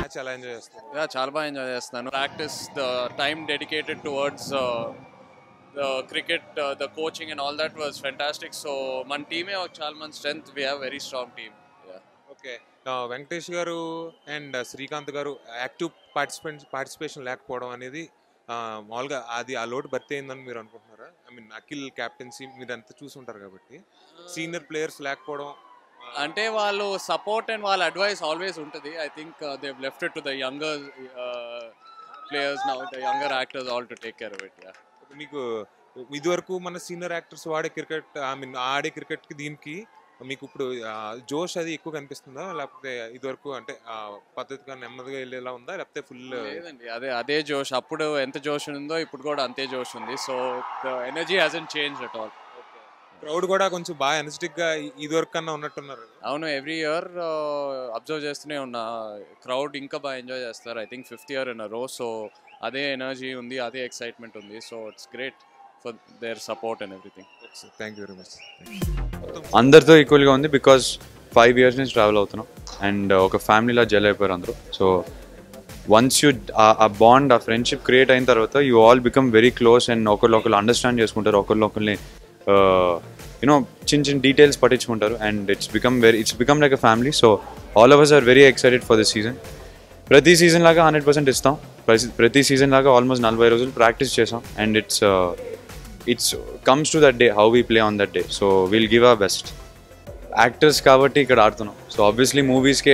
Match ఎలా enjoy చేస్తారు? చాలా బాగా ఎంజాయ్ చేస్తాను. Practice, the time dedicated towards the cricket, the coaching and all that was fantastic. So మన టీమే చాలా మంది strength, we have very strong team. Okay, Venkatesh garu and Srikanth గారు యాక్టివ్ పార్టిసిపేషన్ లేకపోవడం అనేది మామూలుగా అది ఆ లోటు భర్తీ అయిందని మీరు అనుకుంటున్నారా? ఐ మీన్ అఖిల్ క్యాప్టెన్సీ మీరు అంతా చూసుంటారు కాబట్టి సీనియర్ ప్లేయర్స్ లేకపోవడం అంటే వాళ్ళు సపోర్ట్ అండ్ వాళ్ళ అడ్వైస్ ఆల్వేస్ ఉంటుంది. I think they have left it to the younger players now, the younger actors all to take care of it. మీకు ఇదివరకు మన సీనియర్ యాక్టర్స్ వాడే క్రికెట్, ఐ మీన్ ఆడే క్రికెట్కి దీనికి మీకు ఇప్పుడు జోష్ అది ఎక్కువ కనిపిస్తుందా, లేకపోతే ఇదివరకు అంటే పద్ధతిగా నెమ్మదిగా వెళ్ళేలా ఉందా, లేకపోతే ఫుల్? లేదండి, అదే జోష్. అప్పుడు ఎంత జోష్ ఉందో ఇప్పుడు కూడా అంతే జోష్ ఉంది. So the energy hasn't change at all. Crowd కూడా కొంచెం బాగా ఎనర్జెటిక్ గా ఇదివరకు కన్నా ఉన్నట్టున్నారు. అవును, ఎవ్రీ ఇయర్ అబ్జర్వ్ చేస్తూనే ఉన్నా, క్రౌడ్ ఇంకా బాగా ఎంజాయ్ చేస్తారు. I think 5th year in a row. So అదే ఎనర్జీ ఉంది, అదే ఎక్సైట్మెంట్ ఉంది. So it's great for their support and everything. Thank you very much. అందరితో ఈక్వల్గా ఉంది బికాజ్ 5 years నుంచి ట్రావెల్ అవుతున్నాం అండ్ ఒక ఫ్యామిలీలా జెల్ అయిపోయారు అందరూ. సో వన్స్ యూ ఆ బాండ్, ఆ ఫ్రెండ్షిప్ క్రియేట్ అయిన తర్వాత you all become very close and ఒకళ్ళు అండర్స్టాండ్ చేసుకుంటారు, ఒకరిని యూనో చిన్న డీటెయిల్స్ పట్టించుకుంటారు and it's become like a family. So all of us are very excited for this season. ప్రతి సీజన్ లాగా 100% ఇస్తాం. ప్రతి సీజన్ లాగా ఆల్మోస్ట్ 40 రోజులు ప్రాక్టీస్ చేసాం and it's comes to that day how we play on that day. So will give our best. Actors కాబట్టి ఇక్కడ ఆడుతున్నాం. సో ఆబ్వియస్లీ మూవీస్కే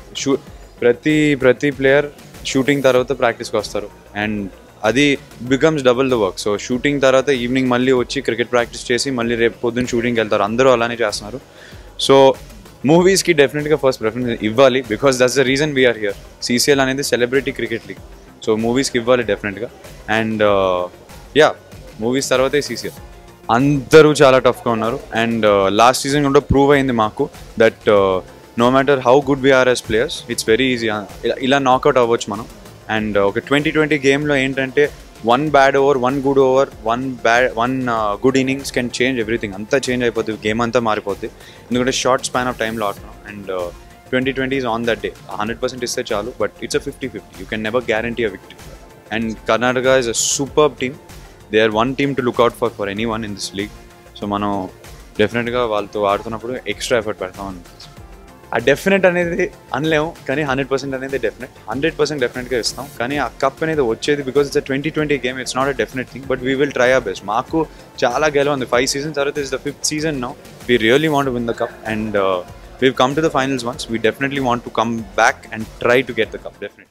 ప్రతి ప్లేయర్ షూటింగ్ తర్వాత ప్రాక్టీస్కి వస్తారు అండ్ అది becomes double the work. So shooting తర్వాత ఈవినింగ్ మళ్ళీ వచ్చి క్రికెట్ ప్రాక్టీస్ చేసి మళ్ళీ రేపు పొద్దున్న షూటింగ్కి వెళ్తారు. అందరూ అలానే చేస్తున్నారు. సో మూవీస్కి డెఫినెట్గా ఫస్ట్ ప్రిఫరెన్స్ ఇవ్వాలి because that's the reason we are here. CCL అనేది సెలబ్రిటీ క్రికెట్ లీగ్. సో మూవీస్కి ఇవ్వాలి డెఫినెట్గా. అండ్ మూవీస్ తర్వాతే CCL. అందరూ చాలా టఫ్గా ఉన్నారు అండ్ లాస్ట్ సీజన్ కూడా ప్రూవ్ అయింది మాకు that no matter how good we are as players, it's very easy. ఇలా నాకౌట్ అవ్వచ్చు మనం. అండ్ ఒక 2020 గేమ్లో ఏంటంటే 1 bad over, 1 good over, 1 good innings can change everything. అంతా చేంజ్ అయిపోతుంది, గేమ్ అంతా మారిపోద్ది. ఎందుకంటే షార్ట్ స్పాన్ ఆఫ్ టైంలో ఆడుతున్నాం and 2020 is on that day. 100% ఇస్తే చాలు, but it's a 50-50. You can never guarantee a victory. And Karnataka is a superb team. They are one team to look out for anyone in this league. So మనం డెఫినెట్గా వాళ్ళతో ఆడుతున్నప్పుడు extra effort పెడతాం అనిపిస్తుంది. ఆ definite అనేది అనలేము కానీ 100% అనేది డెఫినెట్. 100% డెఫినెట్గా ఇస్తాం. కానీ ఆ కప్ అనేది వచ్చేది because it's 2020 game. It's not a definite thing but we will try our best. మాకు చాలా గెలవ ఉంది. 5 seasons తర్వాత is the 5th season now. We really want to win the cup and we've come to the finals once. We definitely want to come back and try to get the cup, definitely.